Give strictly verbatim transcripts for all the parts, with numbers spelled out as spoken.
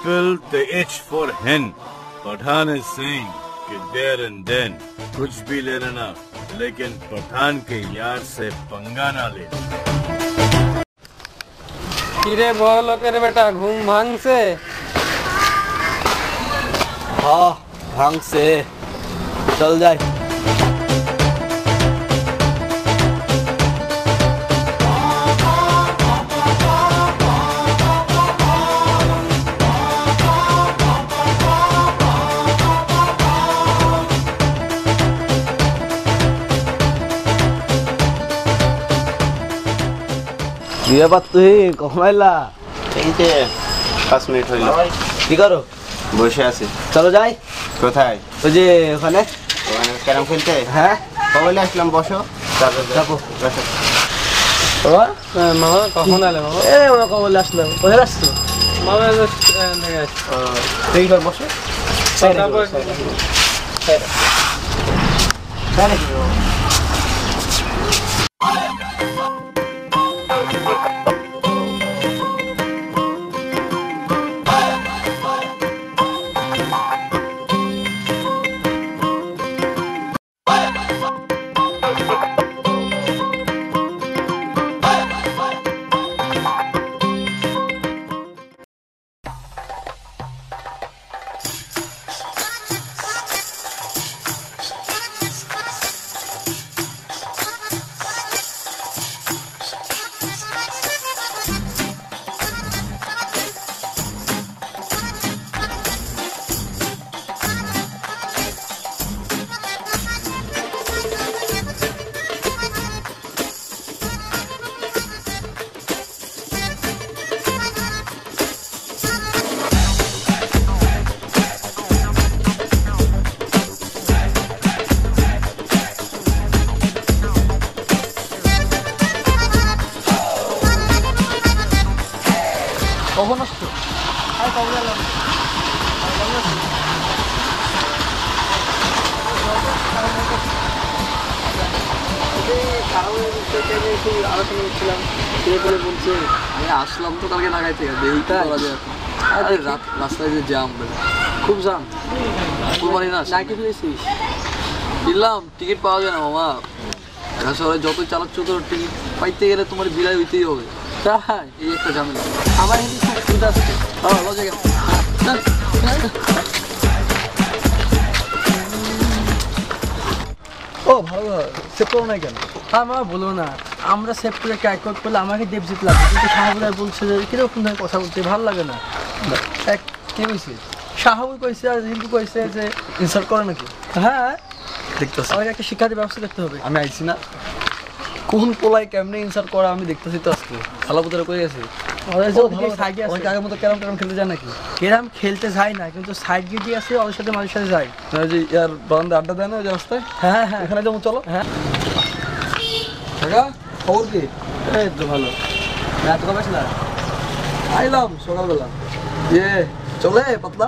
people the itch for hen. Pathan is saying कि there and then कुछ भी ले लेना, लेकिन पठान के यार से पंगा ना ले। किरे बोलो करे बेटा घूम भांग से? हाँ भांग से चल जाए। ये बात तो ही कमाइला ठीक है पाँच मिनट হইলো কি করো বসে আছি চলো যাই কোথায় ওই যে ওখানে ওখানে ক্যারাম খেলতে হ্যাঁ কবে আসলাম বসো যাবো যাবো বসো বাবা মামা কখন আলে বাবা? এ ওরা কবে আসলাম কোথায় আসছো মামা দেখে আসছি এই ঘর বসো তারপর তাহলে কি কখন আসছো? আর কবে এলাম? আলোচনা করছিলাম বলে বলছে আমি আসলাম তো কালকে লাগাই থেকে এইটা আরে রাস্তায় যে জ্যাম খুব জ্যাম কুরবানি না নাকি ফেলেছিস দিলাম টিকিট পাওয়া যায় না মামা শহরে যতই চালাচ্ছ তো টিকিট পাইতে গেলে তোমার বিলাই হইতেই হবে তাই এই একটা ঝামেলা আমার এদিকে খুব সুবিধা আছে হ্যাঁ লজে গেল ও ভালো সেভ করো না কেন? হ্যাঁ মামা বলো না আমরা সেভ করে ট্রাই করলে আমাকে দেবজিৎ লাগবে কিন্তু শাহাবুরাই বলছে যে কিরকম ধরনের কথা বলতে ভালো লাগে না। এক কি বলছি শাহাবুর কইছে আর রিঙ্কু কইছে যে ইনসাল্ট করে নাকি? হ্যাঁ দেখতেছি আমাকে একটা শিক্ষার ব্যবস্থা করতে হবে। আমি আইছি না কোন পোলাই কেমনে ইনসার্ট করে আমি দেখতেছি তো আজকে খেলা বুতরে করে গেছে আগের মতো ক্যারাম ট্যারাম খেলতে যায় নাকি? ক্যারাম খেলতে যায় না কিন্তু সাইড গেটই আছে ওদের সাথে মাঝে সাথে যায় যে ইয়ার বারান্দা আড্ডা দেয় না ওই রাস্তায় হ্যাঁ হ্যাঁ এখানে যেমন চলো হ্যাঁ কাকা খবর কি? এই তো ভালো রাত কবে আসলা? আইলাম সকালবেলা ইয়ে চলে পাতলা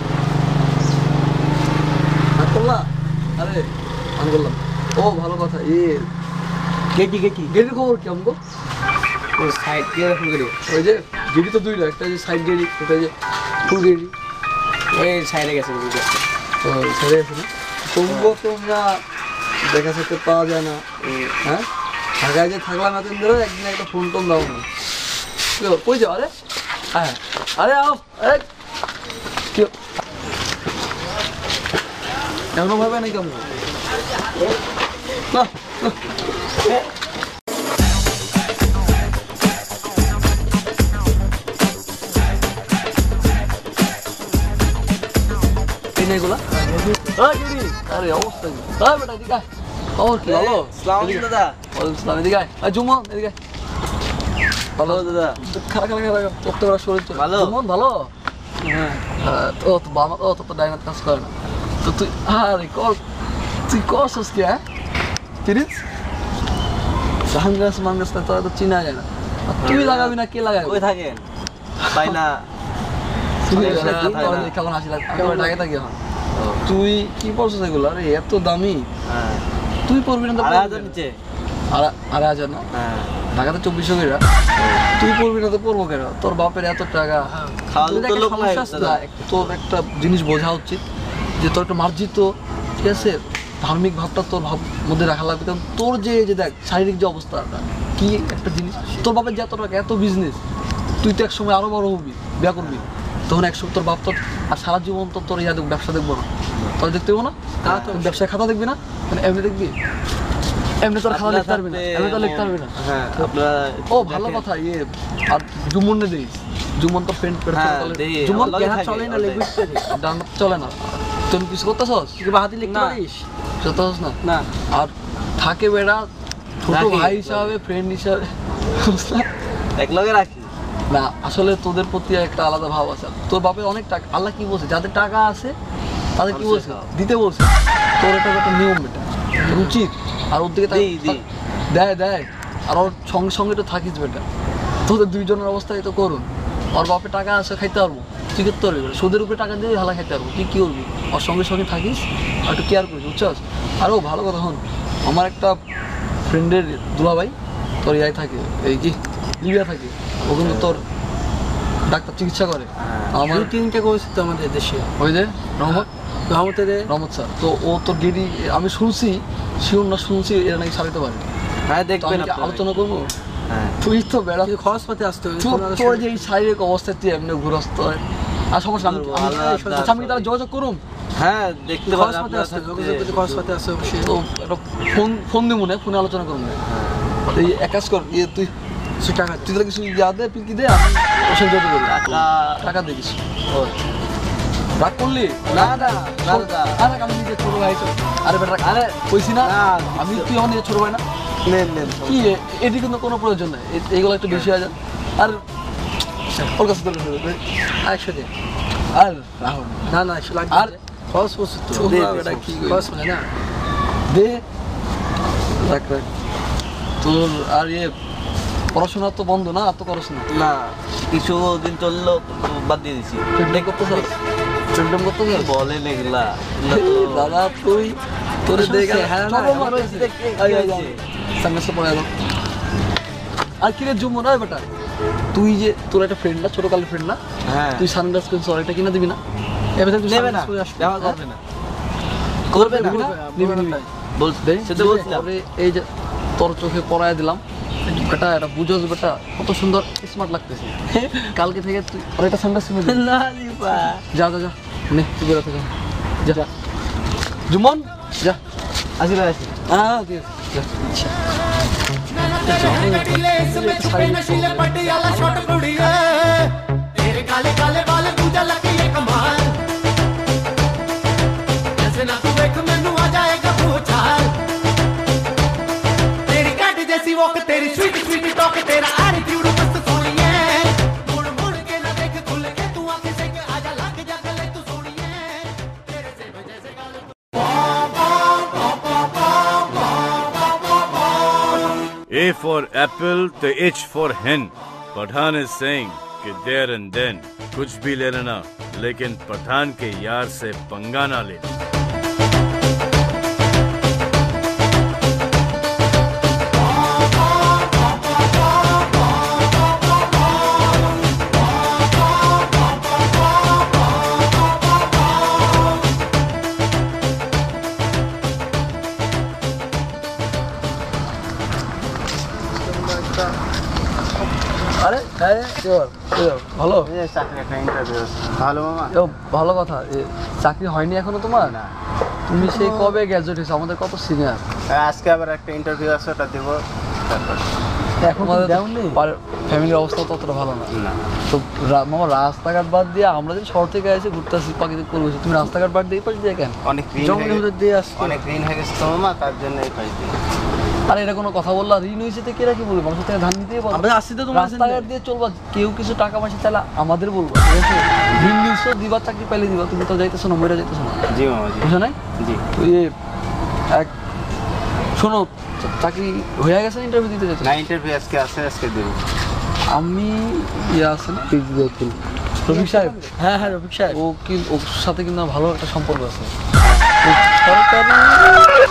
হাত করলা? আরে আমি করলাম ও ভালো কথা ইয়ে গেটি গেটি গেটির খবর কি আমগো? ওই সাইড দিয়ে ফুল গেটি ওই যে গেটি তো দুইটা একটা যে সাইড গেটি একটা যে ফুল গেটি ওই সাইডে গেছে ও ছেড়ে গেছে না তোমরা তোমরা দেখা সাথে পাওয়া যায় না হ্যাঁ ঢাকায় যে থাকলাম এতদিন ধরে একদিন একটা ফোন টোন দাও না কই যাও? আরে হ্যাঁ আরে আও আরে কি এমন ভাবে নাকি কেমন না এগুলা আরে অবস্থা কি বেটা এদিকে খবর কি ভালো? আসসালামু আলাইকুম দাদা। ওয়ালাইকুম আসসালাম এদিকে আয় জুমন এদিকে ভালো দাদা খারাপ খারাপ খারাপ করতে পারা শরীর ভালো জুমন ভালো হ্যাঁ ও তো বাবা ও তো ডাইনার কাজ করে না তো তুই আরে কল তুই করছিস কি হ্যাঁ তিরিশ সাহাঙ্গাস মাঙ্গাস তো তো চিনা যায় না তুই লাগাবি না কে লাগাবি? কই থাকেন? পাই না কেমন হাসি লাগে ঢাকা থাকি এখন তুই কি পড়ছিস এগুলো? আরে এত দামি হ্যাঁ তুই পড়বি না তো আড়াই হাজার নিচে আড়াই হাজার না হ্যাঁ ঢাকাতে চব্বিশশো করে তুই পড়বি না তো পড়বো কেন তোর বাপের এত টাকা খাওয়ালে তো লোক নাই দাদা। তোর একটা জিনিস বোঝা উচিত যে তোর একটা মার্জিত ঠিক আছে ধার্মিক ভাবটা তোর ভাব মধ্যে রাখা লাগবে কারণ তোর যে যে দেখ শারীরিক যে অবস্থাটা কি একটা জিনিস তোর বাপের যে এত টাকা এত বিজনেস তুই তো একসময় আরো বড় হবি বিয়া করবি তখন একসময় তোর বাপ তোর আর সারা জীবন তোর তোর ইয়া দেখবো ব্যবসা দেখবো না তোর দেখতে হবো না তোর ব্যবসায় খাতা দেখবি না মানে এমনি দেখবি এমনি তোর খাতা লিখতে পারবি না এমনি তো লিখতে পারবি না হ্যাঁ আপনারা ও ভালো কথা ইয়ে আর জুমনে দিস জুমন তো ফ্রেন্ড করে হ্যাঁ, দেই, জুমন আমার লগে কেনা থাকে, চলে না ওটাই। লেগুইতে ডান চলে না তুই কিছু করতেছস তুই বা হাতে লিখতে না। পারিস করতেছস না না আর থাকে বেড়া ছোট রাখি। ভাই হিসাবে ফ্রেন্ড হিসাবে বুঝলা? এক লগে রাখি না আসলে তোদের প্রতি একটা আলাদা ভাব আছে তোর বাপের অনেক টাকা আল্লাহ কি বলছে যাদের টাকা আছে তাদের কি মানুষের বলছে খাওয়া। দিতে বলছে তোর এটা একটা নিয়ম এটা উচিত আর ওর দিকে তাক- দিই, দিই। দেয় দেয় আর ওর সঙ্গে সঙ্গে তো থাকিস বেটা তোদের দুইজনের অবস্থায় তো করুন ওর বাপে টাকা আছে খাইতে পারবো তুই করতে পারবি বেটা। সুদের উপরে টাকা দিয়ে হালা খাইতে পারবো তুই কি করবি ওর সঙ্গে সঙ্গে থাকিস আর একটু কেয়ার করিস বুঝছস আরও ভালো কথা হন আমার একটা ফ্রেন্ডের দুলাভাই তোর ইয়াই থাকে এই কি লিবিয়া থাকে ও কিন্তু তোর ডাক্তার চিকিৎসা করে আমার দুই তিনটা করেছে তো আমাদের দেশে ওই যে রহমত রহমতে রে রহমত স্যার তো ও তোর গেরি আমি শুনছি শিওর না শুনছি এরা নাকি সারাতে পারে হ্যাঁ তো দেখবেন আমি কি আপনারা। আলোচনা করবো হ্যাঁ তুই তো বেড়া কিন্তু খরচ পাতি আসতে হবে তোর তোর যে এই শারীরিক অবস্থা তুই এমনি ঘুরস্ত হয় আর সমস্যা আমি করবো, আমি- আল্লাহ আচ্ছা, আমি কি তাহলে যোগাযোগ করুন হ্যাঁ দেখতে খরচ পারেন পাতি আপনারা আসতে হবে থাকতে। যোগাযোগ খরচ পাতি আসতে হবে অবশ্যই তো একটা ফোন ফোন দিব না ফোনে আলোচনা করুন না এই এক কাজ কর ইয়ে তুই কিছু টাকা তুই তাহলে কিছু ইয়া দে পিকি দে আমি ওর সঙ্গে যোগাযোগ করবো টাকা টাকা দেখিস রাগ করলি না না না দাদা আরে আমি নিজে ছোট ভাই তো। আরে বেটা আরে কইছি না না, আমি তুই আমার নিজে ছোট ভাই না নেন নেন কি এ- এটি কিন্তু কোনো প্রয়োজন নাই এ- এগুলো একটু বেশি হয়ে যায় আর ওর কাছে দরকার নেই। একশো দে আর রাহুল না না একশো লাগবে আর- আর খরচ পড়ছে তো ছোট দে, বেটা কি খরচ হয় না দে রাখ রাখ তোর আর ইয়ে পড়াশোনা তো বন্ধ না আর তো পড়াশোনা না কিছু দিন চললো বাদ দিয়ে দিছি ট্রেন্ডিং করতে চাস ট্রেন্ডিং করতে চাস বলেন এগুলা এগুলা তো- দাদা তুই তোর দেখে হ্যাঁ না চলো, আমার হয়েছে, দেখে কি হয়েছে? সামনে পড়ে গেল আর কি রে জুমো না বেটা তুই যে তোর একটা ফ্রেন্ড না ছোটকালের ফ্রেন্ড না হ্যাঁ তুই সানগ্লাস কিনছ এটা কিনা দিবি না এবার তুই নেবে না চলে আসবে ব্যবহার করবে না করবে না দিবি না নিবি নিবি বলছি দেই সেটা বলছিলাম ওরে এই যে তোর চোখে পড়ায় দিলাম বেটা এটা বুঝোস বেটা কত সুন্দর স্মার্ট লাগতেছে কালকে থেকে তুই আর এটা সানগ্লাস কিনে দিবি না দিবা যা যা যা নে তুই বেরো থেকে যা যা জুমন যা আসি ভাই আসি হ্যাঁ ঠিক আছে যা कटीले इसमें छुपे नशीले पटियाला शॉट कुड़िए तेरे काले काले बाल पूजा लगी ये कमाल जैसे ना तू देख मैनू आ जाएगा भूचाल तेरी कैट जैसी वॉक तेरी स्वीट स्वीट टॉक तेरा एटीट्यूड मस्त सोनिए मुड़ मुड़ के ना देख खुल के तू आंखें से के आजा लग जा गले तू सोनिए तेरे से जैसे गाल A for apple, the H for hen. Pathan is saying कि there and then कुछ भी ले लेना लेकिन पठान के यार से पंगा ना लेना। আরে হ্যাঁ কি বল? কি বল? ভালো এই যে চাকরি একটা ইন্টারভিউ ভালো মামা এ, ভালো কথা এ, চাকরি হয়নি এখনো তোমার না তুমি সেই কবে গ্র্যাজুয়েট হয়েছো আমাদের কত সিনিয়র আজকে আবার একটা ইন্টারভিউ আছে ওটা দেবো তারপর এখন ফ্যামিলির অবস্থা তো অতটা ভালো না না তো রা- মামা রাস্তাঘাট বাদ দিয়ে আমরা যদি শহর থেকে এসে ঘুরতে আসি প্রাকৃতিক পরিবেশ তুমি রাস্তাঘাট বাদ দিয়ে এই পাশে দিয়ে কেন অনেক ঋণ জঙ্গলের ভিতর দিয়ে আসছে অনেক ঋণ হয়ে গেছে তো মামা তার জন্য এই পাই দিই আরে এটা কোনো কথা বললা ঋণ হয়েছে তো কেরা কি বলবে মানুষের থেকে ধান নিতেই পারবে আমরা আসছি তো তোমার রাস্তাঘাট দিয়ে চলবা কেউ কিছু টাকা পয়সা চাইলে আমাদের বলবো ঠিক আছে ঋণ নিচ্ছো দিবা চাকরি পাইলে দিবা তুমি তো যাইতেছো না মরে যাইতেছো না জি মামা জি বুঝো নাই জি তো ইয়ে এক শোনো চা- চাকরি হয়ে গেছে ইন্টারভিউ দিতে যাচ্ছে না ইন্টারভিউ আজকে আছে আজকে দেবো আমি ইয়ে আছে না রফিক সাহেব হ্যাঁ হ্যাঁ রফিক সাহেব ও কি ওর সাথে কিন্তু আমার ভালো একটা সম্পর্ক আছে ও সরকারি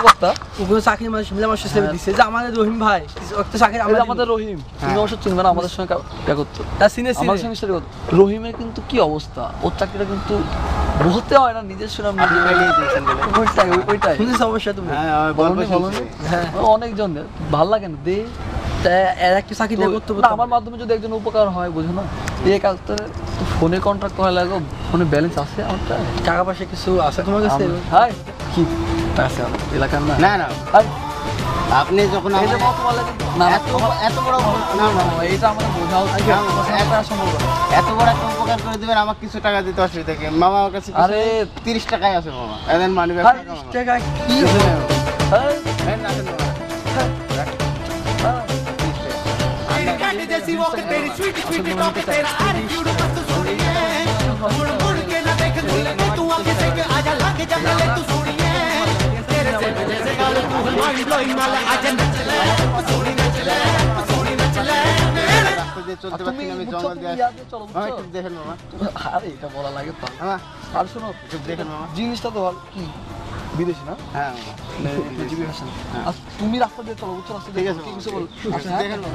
উপকর্তা ওগুলো চাকরি মানুষ মিলে আমার সাথে দিচ্ছে যে আমাদের রহিম ভাই একটা চাকরি এই যে আমাদের আমাদের রহিম তুমি অবশ্য চিনবে না আমাদের সঙ্গে কা করতো তার সিনে আমার সিনে সঙ্গে সেটা করতো রহিমের কিন্তু কি অবস্থা ওর চাকরিটা কিন্তু বলতে হয় না নিজের সুনাম ওইটাই ওই- ওইটাই শুনেছ অবশ্যই তুমি হ্যাঁ আমি গল্প বলনি, বলনি। শুনছি। হ্যাঁ অনেকজন ভাল লাগে না দে তা এর একটা চাকরি দিয়ে করতে না, আমার মাধ্যমে যদি একজন উপকার হয় বুঝো না এই কাজটা ফোনে কন্ট্রাক্ট করা লাগো ফোনে ব্যালেন্স আছে আমারটা টাকা পয়সা কিছু আছে তোমার কাছে হাই কি টাকা আছে আমার এলাকার না না না হাই আপনি যখন এই যে আমাদের- মত বলে না এত এত বড় না না না, এটা আমাদের বোঝা উচিত না, না, তোমার সাথে সম্ভব না। এত বড় একটা উপকার করে দিবেন আমাকে কিছু টাকা দিতে অসুবিধা কি মামা আমার কাছে আরে তিরিশ টাকাই আছে মামা এদের মানি ব্যাগ আরে, টাকা মামা। টাকা কি হাই এই না, না, না। तेरी कैंडी जैसी वॉक तेरी स्वीट स्वीट टॉक तेरा एटीट्यूड मस्त सोनिए मुड़ मुड़ के ना देख खुले के तू आंखें से के आजा लाके जा ले तू सोनिए तेरे से जैसे गाल तू माइंड ब्लोइंग माल आजा नच ले सोनी नच ले सोनी नच ले রাস্তা দিয়ে চলতে তুমি পারছি না আমি বুঝছো, জঙ্গল তুমি দিয়ে ইয়াদ দিয়ে চলো, মামা বুঝছো? একটু দেখেন মামা আরে এটা বলা লাগে তো মামা আর শোনো একটু দেখেন মামা জিনিসটা তো ভালো কি বিদেশি না হ্যাঁ মামা মানে জিবি ভাষা আর তুমি রাস্তা দিয়ে চলো বুঝছো রাস্তা ঠিক দিয়ে আছে কি মামা। কিছু বল একটু আচ্ছা হ্যাঁ? দেখেন মামা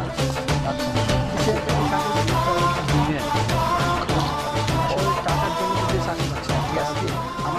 টাকার জন্য যদি চাকরি পাচ্ছি ঠিক আছে আমার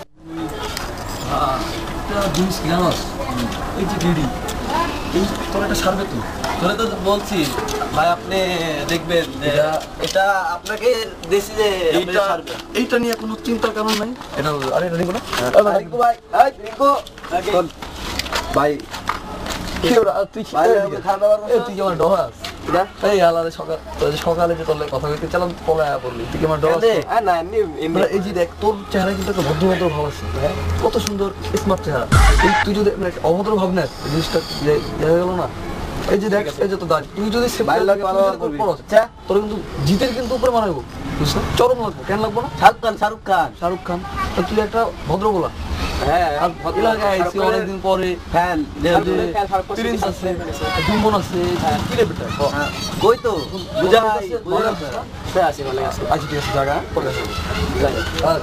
একটা জিনিস কি জানোস এই যে ডিডি এই তোর একটা সারবে তো তোরা তো বলছি ভাই আপনি দেখবেন যে এটা আপনাকে দেশি যে এইটা এইটা নিয়ে কোনো চিন্তার কারণ নাই এটা আরে এটা নিবো না রিঙ্কু ভাই এই রিঙ্কু শোন, ভাই কি ওরা আর তুই কি ভাই করবি? খাওয়া দাওয়া এই তুই কি আমার ডরাস না এই আলাদা সকাল তোর যে সকালে যে তোর লাগে কথা কইতে চালাম পরে আয়া পড়লি তুই কি আমার ডরাস আর না এমনি এমনি মানে এই যে দেখ তোর চেহারা কিন্তু একটা ভদ্রভদ্র ভাব আছে কত সুন্দর স্মার্ট চেহারা এই তুই যদি মানে একটা অভদ্র ভাব না এই জিনিসটা যে- যে হয়ে গেল না এই যে দেখ এই যে তো দাঁড়ি তুই যদি সে ভালো লাগে, ভালো লাগে করবি। আচ্ছা। তোর কিন্তু জিতের কিন্তু উপরে মারাইবো বুঝছো চরম লাগবো কেন লাগবো না শাহরুখ খান শাহরুখ খান শাহরুখ খান তা তুই একটা ভদ্র বলা হ্যাঁ আর এলাকায় আইসি অনেকদিন পরে ফ্যান প্রিন্স আছে দুমন আছে কি রে বেটা কই তো বুঝাই বুঝা আছে ভালো আছে আচ্ছা ঠিক আছে জায়গা পরে আসবো আর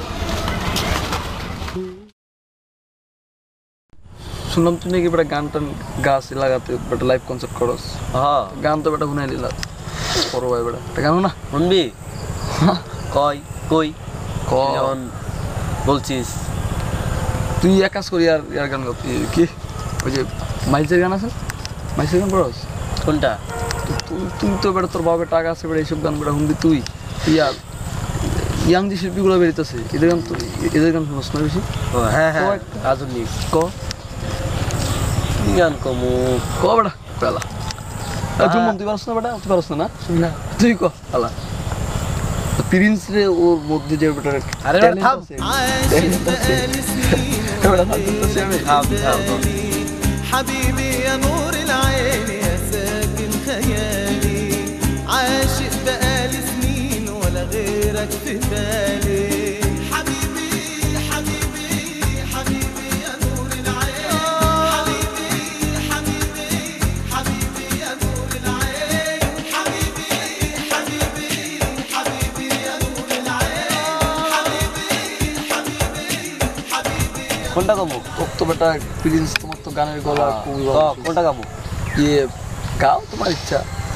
শুনলাম তুই নাকি বেটা গান টান গাছ লাগাতে বেটা লাইভ কনসার্ট করস হ্যাঁ গান তো বেটা শুনাই দিলা বড় ভাই বেটা এটা গান না শুনবি কই কই ক যেমন বলছিস তুই এক কাজ করি আর ইয়ার গান গাও তুই কি ওই যে মাইলসের গান আছে মাইলসের গান করস কোনটা তুই তুই তো বেটা তোর বাবার টাকা আছে বেটা এইসব গান বেটা শুনবি তুই তুই আর ইয়াং যে শিল্পীগুলো বেরিতেছে এদের গান তো এদের গান শুনস না বেশি ও হ্যাঁ হ্যাঁ কয় একটা। আধুনিক ক কি গান কমু ক বেটা পেলা জুমন তুই পারস না বেটা তুই পারস না না তুই ক পেলা প্রিন্স রে ওর মধ্যে যে বেটা আরে বেটা থাম। talent আছে, বেটা থাম, বলতেছি আমি। থাম থাম حبيبي يا نور العين يا ساكن خيالي عاشق بقالي سنين ولا غيرك في بالي حبيبي حبيبي حبيبي يا نور العين حبيبي حبيبي حبيبي يا نور العين حبيبي حبيبي حبيبي يا نور العين حبيبي حبيبي حبيبي কোনটা কমু তোর তো বেটা প্রিন্স তোমার তো গানের গলা খুবই ভালো। কোনটা কমু ইয়ে গাও তোমার ইচ্ছা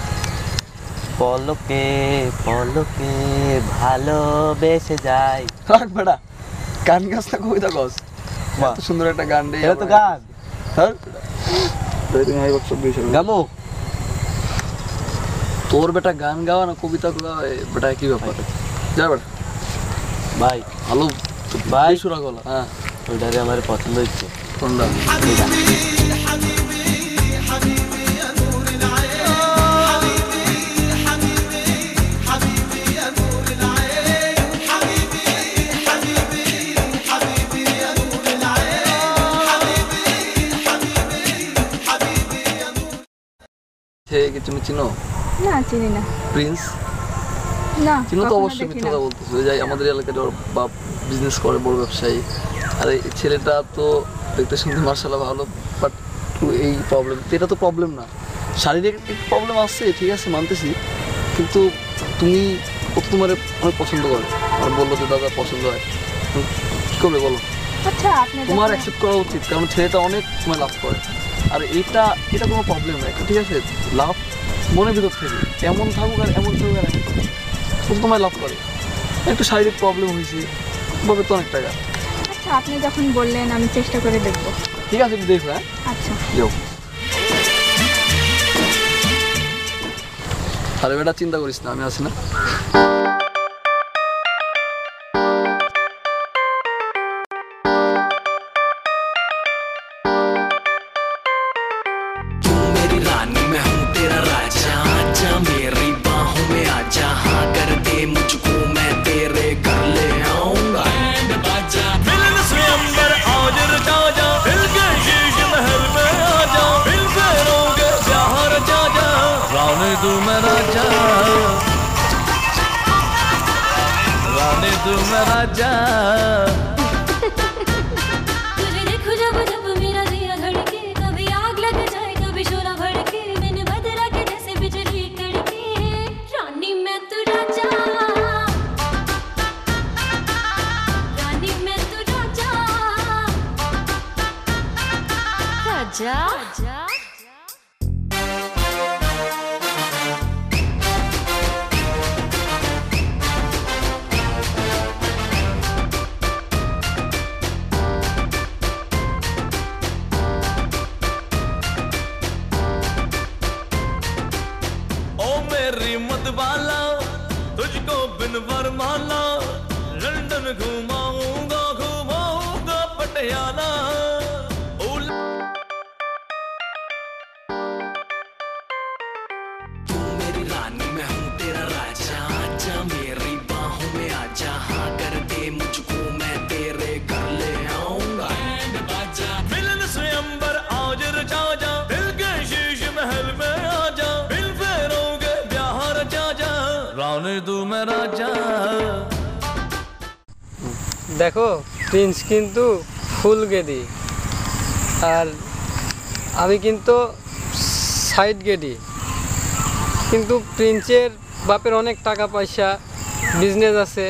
পলকে পলকে ভালোবেসে যাই রাখ বেটা গান গাছ না কবিতা গছ বাহ। এত সুন্দর একটা গান রে এটা তো গান হ্যাঁ তুমি হাই বক্স বিশ গামু তোর বেটা গান গাওয়া না কবিতা গাওয়া এ বেটা কি ব্যাপার যা বেটা ভাই ভালো ভাই সুরা গলা হ্যাঁ ওইটারে আমার পছন্দ হচ্ছে কোনটা সে কি তুমি চিনো না চিনি না প্রিন্স না চিনো তো কখনো অবশ্যই দেখি মিথ্যা না। কথা বলতেছো ওই যে আমাদের এলাকায় ওর বাপ বিজনেস করে বড় ব্যবসায়ী আর এই ছেলেটা তো দেখতে শুনতে মার্শাল্লাহ ভালো বাট এই প্রবলেম এটা তো প্রবলেম না শারীরিক প্রবলেম আসছে ঠিক আছে মানতেছি কিন্তু তুমি কত তোমার অনেক পছন্দ করে আর বললো যে দাদা পছন্দ হয় হুম, কি করবে বলো আচ্ছা আপনি তোমার যখন- অ্যাকসেপ্ট করা উচিত, কারণ ছেলেটা অনেক সময় লাভ করে। আর এটা এটা কোনো প্রবলেম নাই, ঠিক আছে? লাভ মনের ভিতর থেকে এমন থাকুক আর এমন থাকুক আর এমন থাকুক, ও তোমায় লাভ করে। একটু শারীরিক প্রবলেম হয়েছে, তবে তো অনেক টাকা। আচ্ছা আপনি যখন বললেন আমি চেষ্টা করে দেখবো। ঠিক আছে, একটু দেখো। হ্যাঁ, আচ্ছা যাও। আরে বেটা চিন্তা করিস না, আমি আছি না। मेरी रानी मैं हूँ तेरा राजा, आजा मेरी बाहों में आजा, हाँ कर दे मुझको मैं तेरे घर ले आऊंगा। बैंड बाजा मिलन स्वयंवर आज रचा जा, दिल के शीश महल में आ जा, दिल पैरों के प्यार रचा जा, रानी तू मेरा राजा, रानी तू मेरा राजा। तुझे देखो जब जब मेरा दिया धड़के, कभी आग लग जाए कभी शोला भड़के, मैंने बदला के जैसे बिजली कड़के, रानी मैं तू राजा, रानी मैं तू राजा, राजा राजा। ओ मेरी मतवाला, तुझको बिन वरमाला, लंदन घुमाऊंगा घुमाऊंगा पटियाला। ओ तू मेरी रानी मैं हूँ तेरा राजा, आजा मेरी बाहों में आजा, हाँ कर दे मुझको मैं तेरे घर ले आऊंगा। बैंड बाजा मिलन स्वयंवर आज रचा जा, दिल के शीश महल में आ जा, दिल फेरों के ब्याह रचा जा, रानी तू मेरा राजा। দেখো প্রিন্স কিন্তু ফুল গেদি আর আমি কিন্তু সাইড গেদি, কিন্তু প্রিন্সের বাপের অনেক টাকা পয়সা বিজনেস আছে,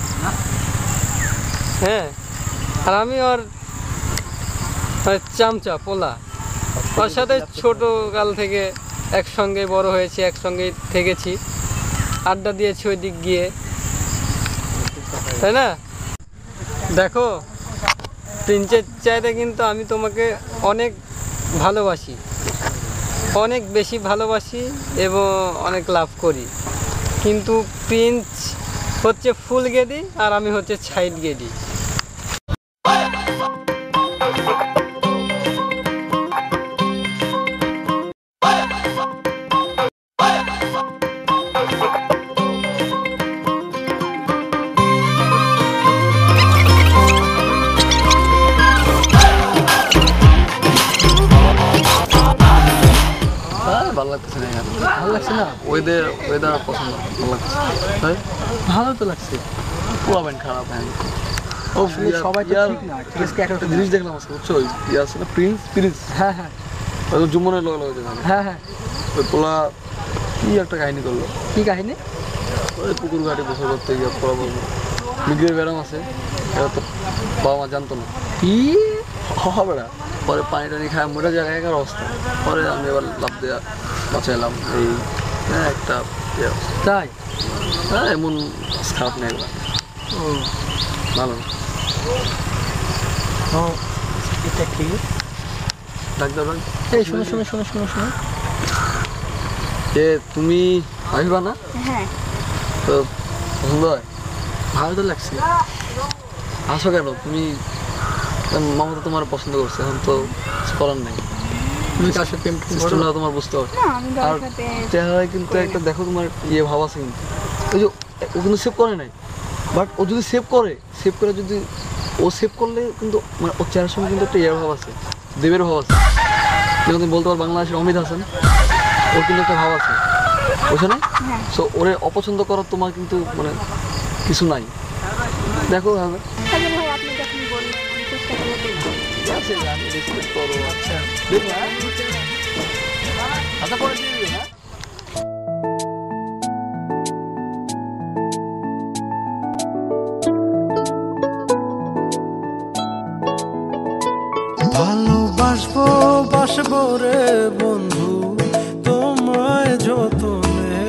হ্যাঁ, আর আমি ওর ওর চামচা পোলা, ওর সাথে ছোটোকাল থেকে একসঙ্গে বড় হয়েছি, একসঙ্গে থেকেছি, আড্ডা দিয়েছি ওই দিক গিয়ে, তাই না? দেখো প্রিন্সের চাইতে কিন্তু আমি তোমাকে অনেক ভালোবাসি, অনেক বেশি ভালোবাসি এবং অনেক লাভ করি, কিন্তু প্রিন্স হচ্ছে ফুল গেদি আর আমি হচ্ছে সাইড গেদি। ভালো লাগতেছে না এখানে, ভালো লাগছে না? ওয়েদার ওয়েদার পছন্দ, ভালো লাগছে। তাই ভালো তো লাগছে। পুরো ব্যান্ড খারাপ হ্যাঁ। ও আসলে সবাই তো ঠিক না, প্রিন্সকে একটা একটা জিনিস দেখলাম আজকে, বুঝছো? ওই ইয়ে আছে না, প্রিন্স প্রিন্স হ্যাঁ হ্যাঁ ওই জুম্মনের লগে লগে যেখানে হ্যাঁ হ্যাঁ ওই পোলা কি একটা কাহিনী করলো, কি কাহিনী? ওই পুকুর ঘাটে গোসল করতে গিয়ে পোলা বললো মিগ্রের ব্যারাম আছে, এটা তো বাবা মা জানতো না। কি হবে না, পরে পানি টানি খায় মোটা জায়গায় একার অবস্থা, পরে আমি এবার লাভ দেওয়া বাঁচাইলাম। এই হ্যাঁ একটা ইয়ে অবস্থা। তাই? হ্যাঁ এমন খারাপ নেই এবার, ও ভালো না। ও এটা কি? ডাক্তার ভাই এই শোনো শোনো শোনো শোনো শোনো এ তুমি আসবা না হ্যাঁ তো পছন্দ হয়? ভালো তো লাগছে, আসো কেন তুমি? মামা তো তোমার পছন্দ করছে, এখন তো কিছু করার নেই, তুমি কার সাথে প্রেম করো? সিস্টেমটা তোমার বুঝতে হবে। না আমি আর কারোর সাথে চেহারায় কিন্তু একটা দেখো তোমার ইয়ে ভাব আছে, কিন্তু ওই যে ও কিন্তু সেভ করে নাই, বাট ও যদি সেভ করে সেভ করে যদি ও সেভ করলে কিন্তু মানে ওর চেহারার সঙ্গে কিন্তু একটা ইয়ের ভাব আছে, দেবের ভাব আছে, যেমন তুমি বলতে পারো বাংলাদেশের অমিত হাসান, ওর কিন্তু একটা ভাব আছে, বুঝছো না? হ্যাঁ সো ওরে অপছন্দ করার তোমার কিন্তু মানে কিছু নাই, দেখো হবে। তাহলে ভাই আপনি যখন বললেন আমি চেষ্টা করে দেখবো। ঠিক আছে, আমি রেসপেক্ট করো। আচ্ছা দেখো হ্যাঁ, আচ্ছা পরে দিয়ে দিও, হ্যাঁ। ভালোবাসবো বাসবো রে বন্ধু তোমায় যতনে,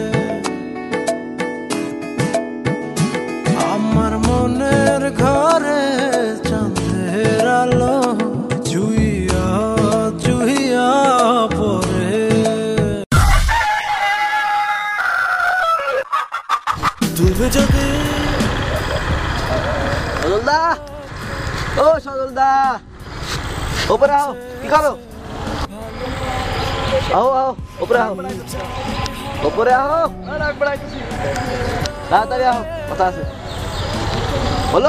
আমার মনের ঘরে চাঁদের আলো জুইয়া জুইয়া পরে। তুমি যদি সজলদা, ও সজলদা, উপরে আও, কি করো? আও আও, উপরে আও, উপরে আও, তাড়াতাড়ি আও, কথা আছে। বলো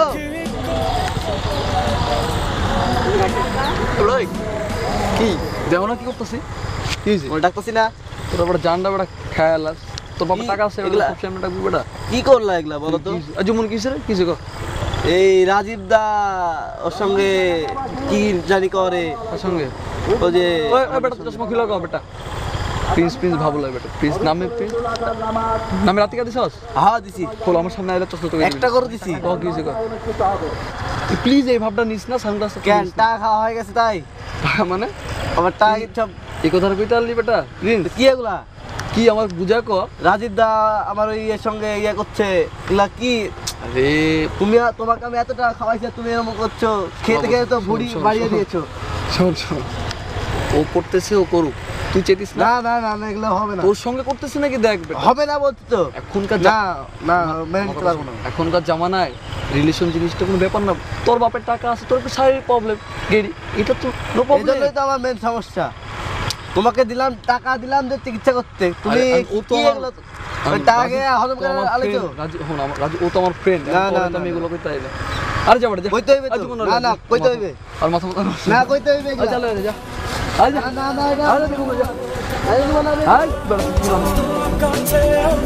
কি দেও না, কি করতেছি? কি হয়েছে? বল ডাকতেছি না, তোর বড় জানটা বড় খেয়াল আছে, তোর বাবা কি? টাকা আছে, এগুলা- সব সামনে ডাকবি বেটা। কি করলা এগুলা বলো তো? যেমন কিসে রে, কিসে কর এই রাজীব দা ওর সঙ্গে কি জানি করে, ওর সঙ্গে ও যে ওই ওই বেটা চশমা খুলে লাগাও বেটা। প্রিন্স প্রিন্স ভাবো লাগে বেটা, প্রিন্স নামে প্রিন্স নামে রাতে কাঁদিস? হ্যাঁ দিছি, খোল আমার সামনে আইলে চশমা তো একটা করে দিছি। ক কিসে কর প্লিজ, এই ভাবটা নিস না, সানগ্লাস কেন টাকা খাওয়া হয়ে গেছে তাই? মানে আমার টাকা সব এই কথা কইতে আনলি বেটা? প্রিন্স কি এগুলা? কি আমার বুঝা ক? রাজীব দা আমার ওই ইয়ের সঙ্গে ইয়ে করছে, এগুলা কি? আরে তুমি তোমাকে আমি এত টাকা খাওয়াইছি, তুমি এরকম করছো, খেতে খেতে তো ভুড়ি বাড়িয়ে দিয়েছো। শোন শোন, ও করতেছে, ও করুক, তুই চেতিস না। না না না না, এগুলো হবে না। তোর সঙ্গে করতেছে নাকি দেখ বেটা, হবে না বলছি তো। এখনকার না না, মেনে নিতে পারবো না। এখনকার জামানায় রিলেশন জিনিসটা কোনো ব্যাপার না। তোর বাপের টাকা আছে, তোর একটু শারীরিক প্রবলেম গেরি, এটা তো নো এই প্রবলেম। জন্যই তো আমার মেন সমস্যা। তোমাকে দিলাম টাকা, দিলাম যে চিকিৎসা করতে, তুমি আরে, ও তো কি আমার- এগুলো? ওই টাকাকে হজম করে আলাইছো? রাজু, ও তো আমার ফ্রেন্ড, না, না, না, আমি এগুলো কইতে আইলে। আরে যা বেটা যা, কইতে হইবে তো। আজ জীবন না না, কইতে হইবে। আর মাথা মাথা না, কইতে হইবে আজ এগুলা। চলো যা, আজ যা, না না না, এটা আজ জীবন যা, এই জীবন আমি- আজ বেটা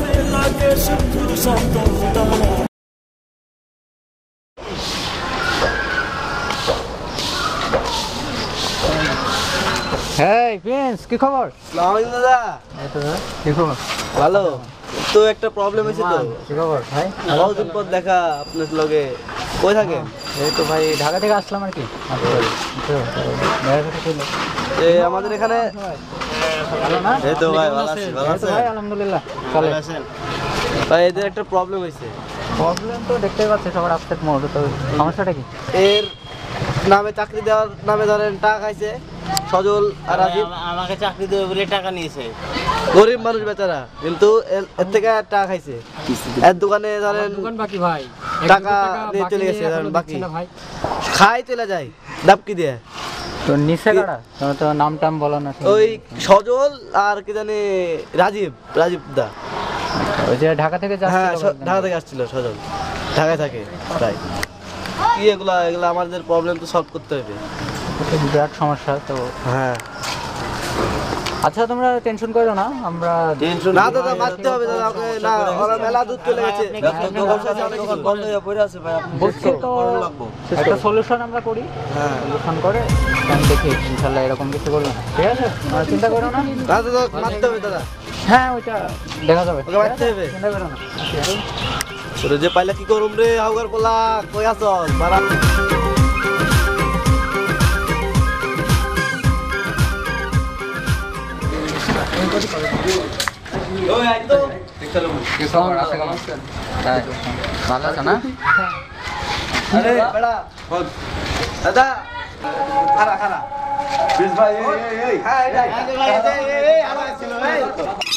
হ্যাঁ প্রিন্স, কি খবর? আসসালামু আলাইকুম দাদা। কি খবর? ভালো তো, একটা প্রবলেম হয়েছে তো। কি খবর ভাই? বহুদিন পর দেখা আপনার লগে। কই থাকে? এই তো ভাই ঢাকা থেকে আসলাম আর কি। এই আমাদের এখানে। ভালো না? এই তো ভাই, ভালো আছি। ভালো এই তো আছেন? ভাই আলহামদুলিল্লাহ চলে। ভাই এদের একটা প্রবলেম হয়েছে। প্রবলেম তো দেখতেই পাচ্ছি, সবার আপসেট মোড। তো সমস্যাটা কি? এর নামে চাকরি দেওয়ার নামে ধরেন টাকা খাইছে সজল আর রাজীব। আমাকে চাকরি দেবে বলে টাকা নিয়েছে। গরিব মানুষ বেচারা, কিন্তু এর এর থেকে টাকা খাইছে। এর দোকানে ধরেন দোকান বাকি ভাই, টাকা দিয়ে চলে গেছে, ধরেন বাকি খাই চলে যায় ডাবকি দিয়ে। তো নিচে কাটা, তোমার তো নাম টাম বলো না। ওই সজল আর কি জানি রাজীব, রাজীব দা। ওই যে ঢাকা থেকে হ্যাঁ, যাচ্ছে, স- ঢাকা থেকে আসছিল সজল, ঢাকায় থাকে তাই। কি এগুলা এগুলা আমাদের প্রবলেম তো সলভ করতে হবে। বিরাট সমস্যা তো। হ্যাঁ আচ্ছা তোমরা টেনশন করো না, আমরা টেনশন না দাদা, মারতে হবে দাদা ওকে। না, ওরা মেলা দুধ চলে গেছে। বলছি তো একটা সলিউশন আমরা করি। হ্যাঁ সলিউশন করে আমি দেখি ইনশাল্লাহ এরকম কিছু করবো না, ঠিক আছে? আর চিন্তা করো না। না দাদা, মারতে হবে দাদা। হ্যাঁ ওইটা দেখা যাবে, ওকে মারতে হবে। চিন্তা করো না। তোরে যে পাইলে কি করুম রে, হাউগার পোলা কই আসল মারা। ওই আই তো ভালো আছে না? আরে বড়া দাদা, খারা খারা বেশ ভাই। এই এই এই, হ্যাঁ এই এই এই, আমার ছিল এই।